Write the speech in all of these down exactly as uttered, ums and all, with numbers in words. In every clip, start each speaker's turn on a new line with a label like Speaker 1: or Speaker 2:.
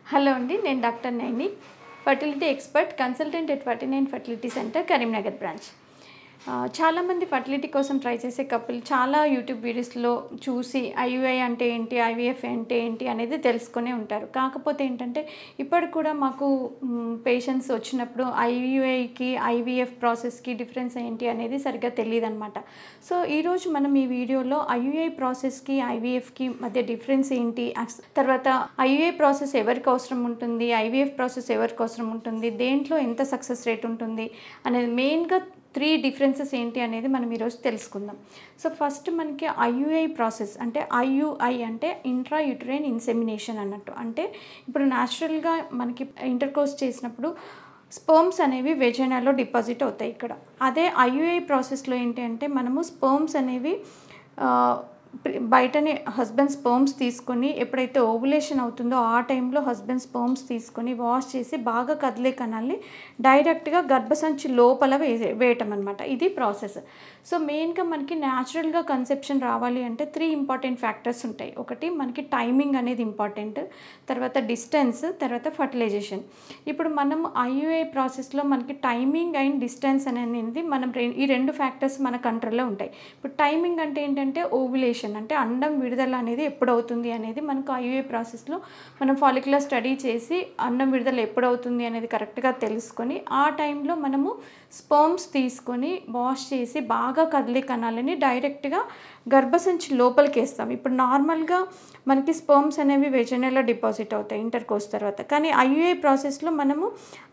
Speaker 1: Hello అండి, నేను doctor Naini, fertility expert, consultant at forty nine fertility centre, Karimnagar branch. చాలామంది fertility కోసం ట్రై చేసే కపుల్ చాలా యూట్యూబ్ వీడియోస్లో చూసి ఐయుఐ అంటే ఏంటి, ఐవీఎఫ్ అంటే ఏంటి అనేది తెలుసుకునే ఉంటారు. కాకపోతే ఏంటంటే ఇప్పటికి కూడా మాకు పేషెంట్స్ వచ్చినప్పుడు ఐయుఐకి ఐవీఎఫ్ ప్రాసెస్కి డిఫరెన్స్ ఏంటి అనేది సరిగ్గా తెలియదు అనమాట. సో ఈరోజు మనం ఈ వీడియోలో ఐయుఐ ప్రాసెస్కి ఐవీఎఫ్కి మధ్య డిఫరెన్స్ ఏంటి, తర్వాత ఐయుఐ ప్రాసెస్ ఎవరికి అవసరం ఉంటుంది, ఐవీఎఫ్ ప్రాసెస్ ఎవరికి అవసరం ఉంటుంది, దేంట్లో ఎంత సక్సెస్ రేట్ ఉంటుంది అనేది మెయిన్గా త్రీ డిఫరెన్సెస్ ఏంటి అనేది మనం ఈరోజు తెలుసుకుందాం. సో ఫస్ట్ మనకి ఐయుఐ ప్రాసెస్ అంటే ఐయుఐ అంటే ఇంట్రా యూటరైన్ ఇన్సెమినేషన్ అన్నట్టు. అంటే ఇప్పుడు న్యాచురల్గా మనకి ఇంటర్కోర్స్ చేసినప్పుడు స్పర్మ్స్ అనేవి వెజైనాలో డిపాజిట్ అవుతాయి ఇక్కడ. అదే ఐయుఐ ప్రాసెస్లో ఏంటి అంటే మనము స్పర్మ్స్ అనేవి బయటనే హస్బెండ్ స్పర్మ్స్ తీసుకొని ఎప్పుడైతే ఓవులేషన్ అవుతుందో ఆ టైంలో హస్బెండ్ స్పర్మ్స్ తీసుకొని వాష్ చేసి బాగా కదిలే కణాలని డైరెక్ట్గా గర్భసంచి లోపల వే వేయటం అనమాట. ఇది ప్రాసెస్. సో మెయిన్గా మనకి న్యాచురల్గా కన్సెప్షన్ రావాలి అంటే త్రీ ఇంపార్టెంట్ ఫ్యాక్టర్స్ ఉంటాయి. ఒకటి మనకి టైమింగ్ అనేది ఇంపార్టెంట్, తర్వాత డిస్టెన్స్, తర్వాత ఫర్టిలైజేషన్. ఇప్పుడు మనం ఐయుఐ ప్రాసెస్లో మనకి టైమింగ్ అండ్ డిస్టెన్స్ అనేది మనం ఈ రెండు ఫ్యాక్టర్స్ మన కంట్రోల్లో ఉంటాయి. ఇప్పుడు టైమింగ్ అంటే ఏంటంటే ఓవులేషన్ అంటే అండం విడుదల అనేది ఎప్పుడవుతుంది అనేది మనకు ఐయుఐ ప్రాసెస్లో మనం ఫాలిక్యులర్ స్టడీ చేసి అండం విడుదల ఎప్పుడవుతుంది అనేది కరెక్ట్గా తెలుసుకొని ఆ టైంలో మనము స్పర్మ్స్ తీసుకొని వాష్ చేసి బాగా కదిలే కణాలని డైరెక్ట్గా గర్భసంచి లోపలికి వేస్తాం. ఇప్పుడు నార్మల్గా మనకి స్పర్మ్స్ అనేవి వెజైనాలో డిపాజిట్ అవుతాయి ఇంటర్కోర్స్ తర్వాత, కానీ ఐయుఐ ప్రాసెస్లో మనము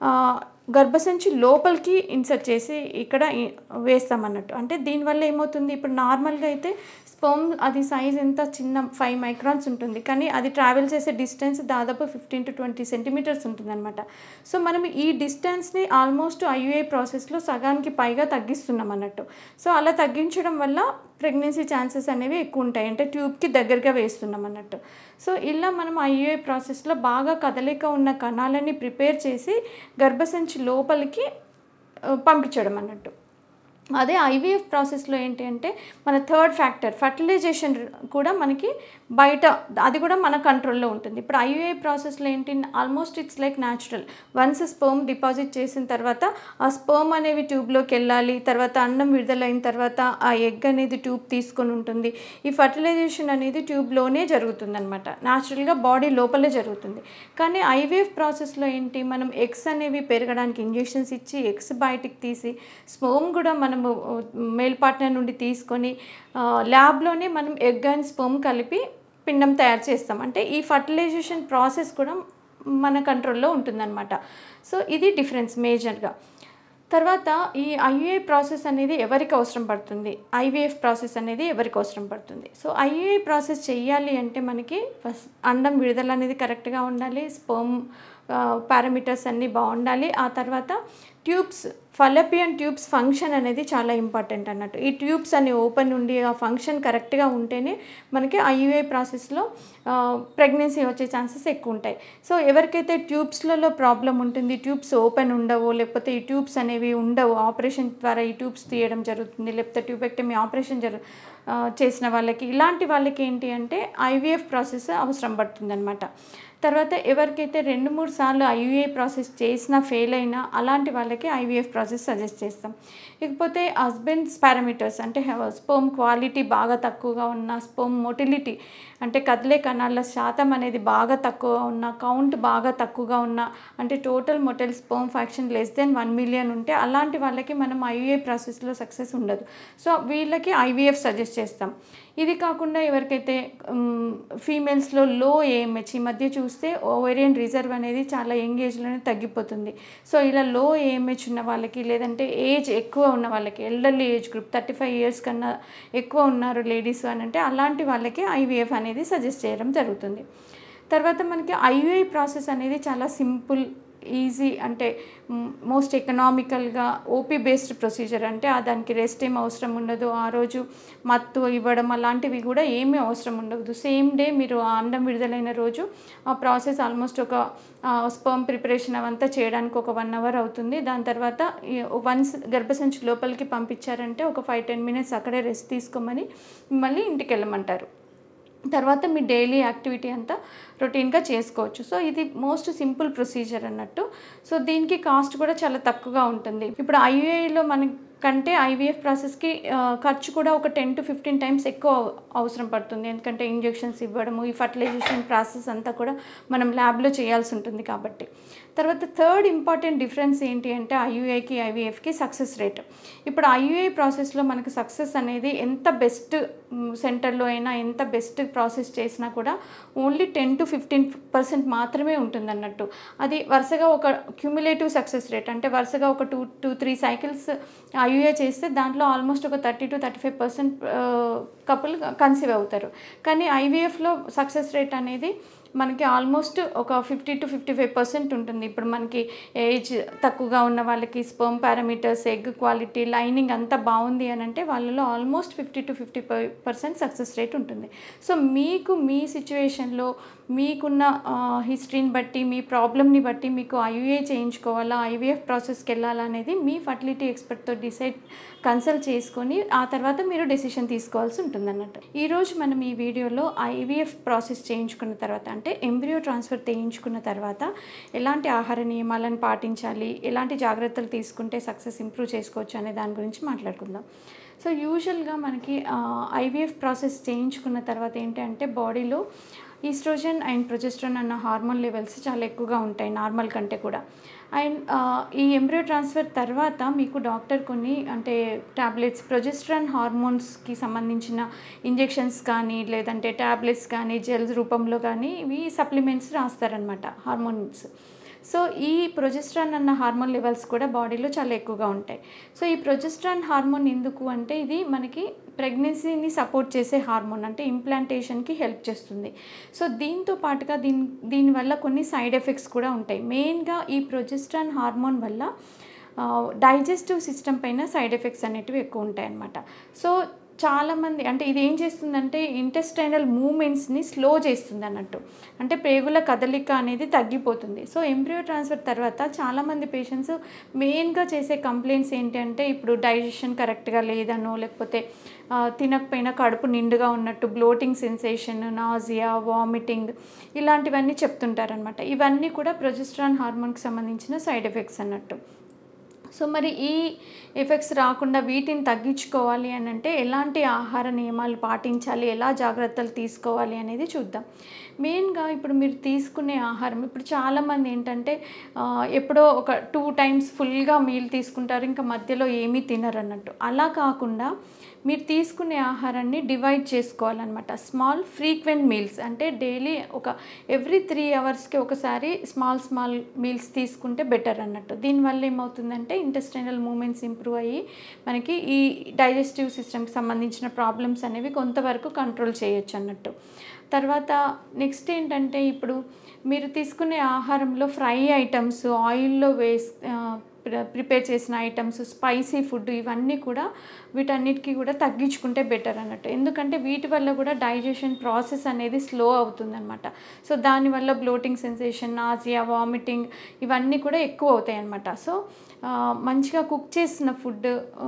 Speaker 1: గర్భసంచి లోపలికి ఇన్సర్ట్ చేసి ఇక్కడ వేస్తాం అన్నట్టు. అంటే దీనివల్ల ఏమవుతుంది, ఇప్పుడు నార్మల్గా అయితే స్పర్మ్ అది సైజ్ ఎంత చిన్న ఫైవ్ మైక్రాన్స్ ఉంటుంది, కానీ అది ట్రావెల్ చేసే డిస్టెన్స్ దాదాపు ఫిఫ్టీన్ టు ట్వంటీ సెంటీమీటర్స్ ఉంటుంది అనమాట. సో మనం ఈ డిస్టెన్స్ని ఆల్మోస్ట్ ఐయుఐ ప్రాసెస్లో సగానికి పైగా తగ్గిస్తున్నాం అన్నట్టు. సో అలా తగ్గించడం వల్ల ప్రెగ్నెన్సీ ఛాన్సెస్ అనేవి ఎక్కువ ఉంటాయి, అంటే ట్యూబ్కి దగ్గరగా వేస్తున్నాం అన్నట్టు. సో ఇలా మనం ఐయుఐ ప్రాసెస్లో బాగా కదలిక ఉన్న కణాలని ప్రిపేర్ చేసి గర్భసంచి లోపలికి పంపించడం అన్నట్టు. అదే ఐవీఎఫ్ ప్రాసెస్లో ఏంటి అంటే మన థర్డ్ ఫ్యాక్టర్ ఫర్టిలైజేషన్ కూడా మనకి బయట అది కూడా మన కంట్రోల్లో ఉంటుంది. ఇప్పుడు ఐయుఐ ప్రాసెస్లో ఏంటి, almost it's like natural. Once sperm deposit చేసిన తర్వాత ఆ స్పర్మ్ అనేవి ట్యూబ్లోకి వెళ్ళాలి, తర్వాత అండం విడుదలైన తర్వాత ఆ ఎగ్ అనేది ట్యూబ్ తీసుకొని ఉంటుంది. ఈ ఫర్టిలైజేషన్ అనేది ట్యూబ్లోనే జరుగుతుంది అనమాట, న్యాచురల్గా బాడీ లోపలే జరుగుతుంది. కానీ ఐవీఎఫ్ ప్రాసెస్లో ఏంటి, మనం ఎగ్స్ అనేవి పెరగడానికి ఇంజెక్షన్స్ ఇచ్చి ఎగ్స్ బయటికి తీసి స్పర్మ్ కూడా మనము మేల్ పార్ట్నర్ నుండి తీసుకొని ల్యాబ్లోనే మనం ఎగ్ అండ్ స్పర్మ్ కలిపి పిండం తయారు చేస్తాం. అంటే ఈ ఫర్టిలైజేషన్ ప్రాసెస్ కూడా మన కంట్రోల్లో ఉంటుందన్నమాట. సో ఇది డిఫరెన్స్ మేజర్గా. తర్వాత ఈ ఐయుఐ ప్రాసెస్ అనేది ఎవరికి అవసరం పడుతుంది, ఐవీఎఫ్ ప్రాసెస్ అనేది ఎవరికి అవసరం పడుతుంది. సో ఐయుఐ ప్రాసెస్ చేయాలి అంటే మనకి ఫస్ట్ అండం విడుదల అనేది కరెక్ట్గా ఉండాలి, స్పర్మ్ పారామీటర్స్ అన్నీ బాగుండాలి. ఆ తర్వాత ట్యూబ్స్ ఫలపియన్ ట్యూబ్స్ ఫంక్షన్ అనేది చాలా ఇంపార్టెంట్ అన్నట్టు. ఈ ట్యూబ్స్ అన్ని ఓపెన్ ఉండి ఆ ఫంక్షన్ కరెక్ట్గా ఉంటేనే మనకి ఐయుఐ ప్రాసెస్లో ప్రెగ్నెన్సీ వచ్చే ఛాన్సెస్ ఎక్కువ ఉంటాయి. సో ఎవరికైతే ట్యూబ్స్లలో ప్రాబ్లం ఉంటుంది, ట్యూబ్స్ ఓపెన్ ఉండవు, లేకపోతే ఈ ట్యూబ్స్ అనేవి ఉండవు, ఆపరేషన్ ద్వారా ఈ ట్యూబ్స్ తీయడం జరుగుతుంది, లేకపోతే ట్యూబెక్టమీ ఆపరేషన్ జరు చేసిన వాళ్ళకి, ఇలాంటి వాళ్ళకి ఏంటి అంటే ఐవీఎఫ్ ప్రాసెస్ అవసరం పడుతుంది అనమాట. తర్వాత ఎవరికైతే రెండు మూడు సార్లు ఐయుఐ ప్రాసెస్ చేసినా ఫెయిల్ అయినా అలాంటి వాళ్ళకి ఐవీఎఫ్ ప్రాసెస్ సజెస్ట్ చేస్తాం. ఇకపోతే హస్బెండ్స్ పారామీటర్స్ అంటే స్పర్మ్ క్వాలిటీ బాగా తక్కువగా ఉన్న, స్పర్మ్ మొటిలిటీ అంటే కదిలే కణాల శాతం అనేది బాగా తక్కువగా ఉన్న, కౌంట్ బాగా తక్కువగా ఉన్న, అంటే total motile sperm fraction less than one million ఉంటే అలాంటి వాళ్ళకి మనం ఐయుఐ ప్రాసెస్లో సక్సెస్ ఉండదు. సో వీళ్ళకి ఐవీఎఫ్ సజెస్ట్ చేస్తాం. ఇది కాకుండా ఎవరికైతే ఫీమేల్స్లో లో ఏఎంహెచ్ ఈ మధ్య చూస్తే ఓవేరియన్ రిజర్వ్ అనేది చాలా యంగ్ ఏజ్లోనే తగ్గిపోతుంది. సో ఇలా లో ఏఎంహెచ్ ఉన్న వాళ్ళకి, లేదంటే ఏజ్ ఎక్కువ ఉన్న వాళ్ళకి, elderly age group thirty five years కన్నా ఎక్కువ ఉన్నారు లేడీస్ అని అంటే అలాంటి వాళ్ళకి ఐవీఎఫ్ అనేది సజెస్ట్ చేయడం జరుగుతుంది. తర్వాత మనకి ఐయుఐ ప్రాసెస్ అనేది చాలా సింపుల్, ఈజీ, అంటే మోస్ట్ ఎకనామికల్గా ఓపీ బేస్డ్ ప్రొసీజర్. అంటే దానికి రెస్ట్ ఏం అవసరం ఉండదు, ఆ రోజు మత్తు ఇవ్వడం అలాంటివి కూడా ఏమీ అవసరం ఉండదు. సేమ్ డే మీరు ఆ అండం విడుదలైన రోజు ఆ ప్రాసెస్ ఆల్మోస్ట్ ఒక స్పర్మ్ ప్రిపరేషన్ అవంతా చేయడానికి ఒక వన్ అవర్ అవుతుంది. దాని తర్వాత వన్స్ గర్భసంచి లోపలికి పంపించారంటే ఒక ఫైవ్ టెన్ మినిట్స్ అక్కడే రెస్ట్ తీసుకోమని మళ్ళీ ఇంటికి వెళ్ళమంటారు. తర్వాత మీ డైలీ యాక్టివిటీ అంతా రొటీన్గా చేసుకోవచ్చు. సో ఇది మోస్ట్ సింపుల్ ప్రొసీజర్ అన్నట్టు. సో దీనికి కాస్ట్ కూడా చాలా తక్కువగా ఉంటుంది. ఇప్పుడు ఐయుఐలో మనకి కంటే ఐవీఎఫ్ ప్రాసెస్కి ఖర్చు కూడా ఒక టెన్ టు ఫిఫ్టీన్ టైమ్స్ ఎక్కువ అవసరం పడుతుంది. ఎందుకంటే ఇంజెక్షన్స్ ఇవ్వడము, ఈ ఫర్టిలైజేషన్ ప్రాసెస్ అంతా కూడా మనం ల్యాబ్లో చేయాల్సి ఉంటుంది కాబట్టి. తర్వాత థర్డ్ ఇంపార్టెంట్ డిఫరెన్స్ ఏంటి అంటే ఐయుఐకి ఐవీఎఫ్కి సక్సెస్ రేట్. ఇప్పుడు ఐయుఐ ప్రాసెస్లో మనకు సక్సెస్ అనేది ఎంత బెస్ట్ సెంటర్లో అయినా ఎంత బెస్ట్ ప్రాసెస్ చేసినా కూడా only ten to fifteen percent మాత్రమే ఉంటుంది అన్నట్టు. అది వరుసగా ఒక క్యూములేటివ్ సక్సెస్ రేట్, అంటే వరుసగా ఒక two to three cycles IUI చేస్తే దాంట్లో ఆల్మోస్ట్ ఒక thirty to thirty five percent couple conceive అవుతారు. కానీ ఐవీఎఫ్లో సక్సెస్ రేట్ అనేది మనకి ఆల్మోస్ట్ ఒక fifty to fifty five percent ఉంటుంది. ఇప్పుడు మనకి ఏజ్ తక్కువగా ఉన్న వాళ్ళకి sperm parameters, egg quality, lining అంతా బాగుంది అని అంటే వాళ్ళలో almost fifty to fifty five percent success rate ఉంటుంది. సో మీకు మీ సిచ్యువేషన్లో మీకున్న హిస్టరీని బట్టి, మీ ప్రాబ్లమ్ని బట్టి మీకు ఐయుఐ చేయించుకోవాలా, ఐవీఎఫ్ ప్రాసెస్కి వెళ్ళాలా అనేది మీ ఫర్టిలిటీ ఎక్స్పర్ట్తో డిసైడ్ కన్సల్ట్ చేసుకొని ఆ తర్వాత మీరు డెసిషన్ తీసుకోవాల్సి ఉంటుంది అన్నట్టు. ఈరోజు మనం ఈ వీడియోలో ఐవీఎఫ్ ప్రాసెస్ చేయించుకున్న తర్వాత అంటే ఎంబ్రియో ట్రాన్స్ఫర్ చేయించుకున్న తర్వాత ఎలాంటి ఆహార నియమాలను పాటించాలి, ఎలాంటి జాగ్రత్తలు తీసుకుంటే సక్సెస్ ఇంప్రూవ్ చేసుకోవచ్చు అనే దాని గురించి మాట్లాడుకుందాం. సో యూజువల్గా మనకి ఐవీఎఫ్ ప్రాసెస్ చేయించుకున్న తర్వాత ఏంటంటే బాడీలో ఈస్ట్రోజన్ అండ్ ప్రొజెస్ట్రాన్ అన్న హార్మోన్ లెవెల్స్ చాలా ఎక్కువగా ఉంటాయి నార్మల్ కంటే కూడా. అండ్ ఈ ఎంబ్రియో ట్రాన్స్ఫర్ తర్వాత మీకు డాక్టర్ కొన్ని అంటే టాబ్లెట్స్, ప్రొజెస్ట్రాన్ హార్మోన్స్కి సంబంధించిన ఇంజెక్షన్స్ కానీ లేదంటే టాబ్లెట్స్ కానీ జెల్స్ రూపంలో కానీ ఇవి సప్లిమెంట్స్ రాస్తారనమాట, హార్మోన్స్. సో ఈ ప్రొజెస్ట్రాన్ అన్న హార్మోన్ లెవెల్స్ కూడా బాడీలో చాలా ఎక్కువగా ఉంటాయి. సో ఈ ప్రొజెస్ట్రాన్ హార్మోన్ ఎందుకు అంటే ఇది మనకి ప్రెగ్నెన్సీని సపోర్ట్ చేసే హార్మోన్, అంటే ఇంప్లాంటేషన్కి హెల్ప్ చేస్తుంది. సో దీంతో పాటుగా దీని దీనివల్ల కొన్ని సైడ్ ఎఫెక్ట్స్ కూడా ఉంటాయి. మెయిన్గా ఈ ప్రొజెస్ట్రాన్ హార్మోన్ వల్ల డైజెస్టివ్ సిస్టమ్ పైన సైడ్ ఎఫెక్ట్స్ అనేటివి ఎక్కువ ఉంటాయి అన్నమాట. సో చాలామంది అంటే ఇది ఏం చేస్తుందంటే ఇంటెస్టైనల్ మూమెంట్స్ని స్లో చేస్తుంది అన్నట్టు, అంటే ప్రేగుల కదలిక అనేది తగ్గిపోతుంది. సో ఎంబ్రియో ట్రాన్స్ఫర్ తర్వాత చాలామంది పేషెంట్స్ మెయిన్గా చేసే కంప్లైంట్స్ ఏంటి అంటే ఇప్పుడు డైజెషన్ కరెక్ట్గా లేదనో, లేకపోతే తినకపోయినా కడుపు నిండుగా ఉన్నట్టు, బ్లోటింగ్ సెన్సేషన్, నాజియా, వామిటింగ్ ఇలాంటివన్నీ చెప్తుంటారనమాట. ఇవన్నీ కూడా ప్రొజెస్ట్రాన్ హార్మోన్కి సంబంధించిన సైడ్ ఎఫెక్ట్స్ అన్నట్టు. సో మరి ఈ ఎఫెక్ట్స్ రాకుండా వీటిని తగ్గించుకోవాలి అని అంటే ఎలాంటి ఆహార నియమాలు పాటించాలి, ఎలా జాగ్రత్తలు తీసుకోవాలి అనేది చూద్దాం. మెయిన్గా ఇప్పుడు మీరు తీసుకునే ఆహారం, ఇప్పుడు చాలామంది ఏంటంటే ఎప్పుడో ఒక టూ టైమ్స్ ఫుల్గా మీల్ తీసుకుంటారు, ఇంకా మధ్యలో ఏమీ తినరు అన్నట్టు. అలా కాకుండా మీరు తీసుకునే ఆహారాన్ని డివైడ్ చేసుకోవాలన్నమాట. స్మాల్ ఫ్రీక్వెంట్ మీల్స్ అంటే డైలీ ఒక ఎవ్రీ త్రీ అవర్స్కి ఒకసారి స్మాల్ స్మాల్ మీల్స్ తీసుకుంటే బెటర్ అన్నట్టు. దీనివల్ల ఏమవుతుందంటే ఇంటెస్టైనల్ మూమెంట్స్ ఇంప్రూవ్ అయ్యి మనకి ఈ డైజెస్టివ్ సిస్టమ్కి సంబంధించిన ప్రాబ్లమ్స్ అనేవి కొంతవరకు కంట్రోల్ చేయొచ్చు అన్నట్టు. తర్వాత నెక్స్ట్ ఏంటంటే ఇప్పుడు మీరు తీసుకునే ఆహారంలో ఫ్రై ఐటమ్స్, ఆయిల్లో వేస్ ప్రిపేర్ చేసిన ఐటమ్స్, స్పైసీ ఫుడ్ ఇవన్నీ కూడా వీటన్నిటికీ కూడా తగ్గించుకుంటే బెటర్ అన్నట్టు. ఎందుకంటే వీటి వల్ల కూడా డైజెషన్ ప్రాసెస్ అనేది స్లో అవుతుందన్నమాట. సో దానివల్ల బ్లోటింగ్ సెన్సేషన్, నాజియా, వామిటింగ్ ఇవన్నీ కూడా ఎక్కువ అవుతాయి అన్నమాట. సో మంచిగా కుక్ చేసిన ఫుడ్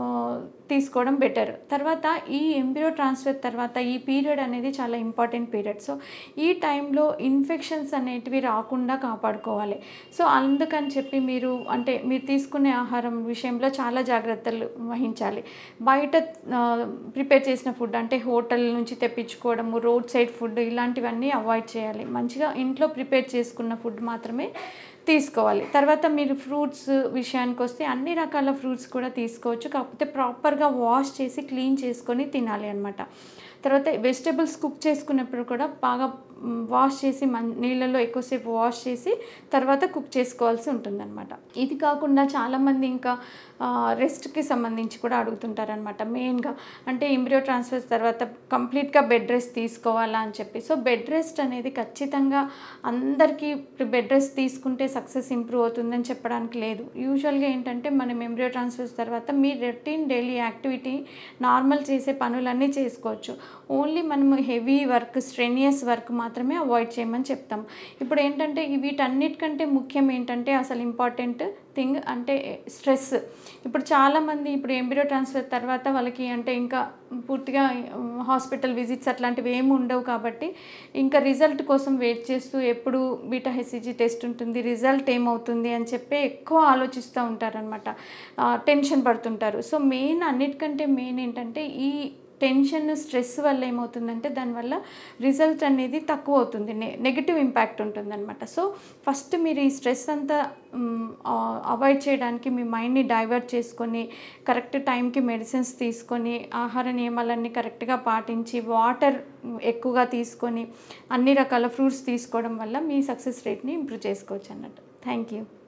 Speaker 1: తీసుకోవడం బెటర్. తర్వాత ఈ ఎంబ్రియో ట్రాన్స్ఫర్ తర్వాత ఈ పీరియడ్ అనేది చాలా ఇంపార్టెంట్ పీరియడ్. సో ఈ టైంలో ఇన్ఫెక్షన్స్ అనేటివి రాకుండా కాపాడుకోవాలి. సో అందుకని చెప్పి మీరు అంటే మీరు తీసుకునే ఆహారం విషయంలో చాలా జాగ్రత్తలు వహించాలి. బయట ప్రిపేర్ చేసిన ఫుడ్ అంటే హోటల్ నుంచి తెప్పించుకోవడము, రోడ్ సైడ్ ఫుడ్ ఇలాంటివన్నీ అవాయిడ్ చేయాలి. మంచిగా ఇంట్లో ప్రిపేర్ చేసుకున్న ఫుడ్ మాత్రమే తీసుకోవాలి. తర్వాత మీరు ఫ్రూట్స్ విషయానికి వస్తే అన్ని రకాల ఫ్రూట్స్ కూడా తీసుకోవచ్చు, కాకపోతే ప్రాపర్గా వాష్ చేసి క్లీన్ చేసుకొని తినాలి అన్నమాట. తర్వాత వెజిటేబుల్స్ కుక్ చేసుకున్నప్పుడు కూడా బాగా వాష్ చేసి మన్ నీళ్ళల్లో ఎక్కువసేపు వాష్ చేసి తర్వాత కుక్ చేసుకోవాల్సి ఉంటుందన్నమాట. ఇది కాకుండా చాలామంది ఇంకా రెస్ట్కి సంబంధించి కూడా అడుగుతుంటారనమాట. మెయిన్గా అంటే ఎంబ్రియో ట్రాన్స్ఫర్ తర్వాత కంప్లీట్గా బెడ్ రెస్ట్ తీసుకోవాలా అని చెప్పి. సో బెడ్ రెస్ట్ అనేది ఖచ్చితంగా అందరికీ బెడ్ రెస్ట్ తీసుకుంటే సక్సెస్ ఇంప్రూవ్ అవుతుందని చెప్పడానికి లేదు. యూజువల్గా ఏంటంటే మనం ఎంబ్రియో ట్రాన్స్ఫర్స్ తర్వాత మీ రొటీన్ డైలీ యాక్టివిటీ నార్మల్ చేసే పనులన్నీ చేసుకోవచ్చు. ఓన్లీ మనము హెవీ వర్క్, స్ట్రెనియస్ వర్క్ మాత్రం మాత్రమే అవాయిడ్ చేయమని చెప్తాం. ఇప్పుడు ఏంటంటే వీటన్నిటికంటే ముఖ్యం ఏంటంటే అసలు ఇంపార్టెంట్ థింగ్ అంటే స్ట్రెస్. ఇప్పుడు చాలామంది ఇప్పుడు ఎంబ్రియో ట్రాన్స్ఫర్ తర్వాత వాళ్ళకి అంటే ఇంకా పూర్తిగా హాస్పిటల్ విజిట్స్ అట్లాంటివి ఏమి ఉండవు కాబట్టి ఇంకా రిజల్ట్ కోసం వెయిట్ చేస్తూ ఎప్పుడు బీటా హెచ్సిజీ టెస్ట్ ఉంటుంది, రిజల్ట్ ఏమవుతుంది అని చెప్పి ఎక్కువ ఆలోచిస్తూ ఉంటారనమాట, టెన్షన్ పడుతుంటారు. సో మెయిన్ అన్నిటికంటే మెయిన్ ఏంటంటే ఈ టెన్షన్ స్ట్రెస్ వల్ల ఏమవుతుందంటే దానివల్ల రిజల్ట్ అనేది తక్కువ అవుతుంది, నె నెగిటివ్ ఇంపాక్ట్ ఉంటుందన్నమాట. సో ఫస్ట్ మీరు ఈ స్ట్రెస్ అంతా అవాయిడ్ చేయడానికి మీ మైండ్ని డైవర్ట్ చేసుకొని కరెక్ట్ టైంకి మెడిసిన్స్ తీసుకొని ఆహార నియమాలన్నీ కరెక్ట్గా పాటించి వాటర్ ఎక్కువగా తీసుకొని అన్ని రకాల ఫ్రూట్స్ తీసుకోవడం వల్ల మీ సక్సెస్ రేట్ని ఇంప్రూవ్ చేసుకోవచ్చు అన్నట్టు. Thank you.